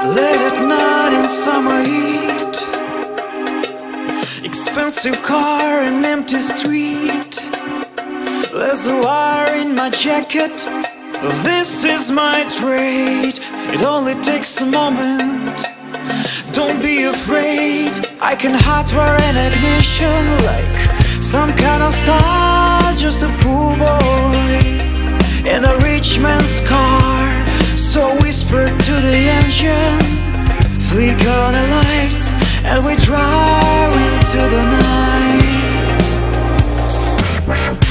Late at night in summer heat, expensive car and empty street. There's a wire in my jacket. This is my trade. It only takes a moment. Don't be afraid. I can hardwire an ignition like some kind of star. Just a poor boy in a rich man's car. So whisper to the engine, flick on the lights, and we drive into the night.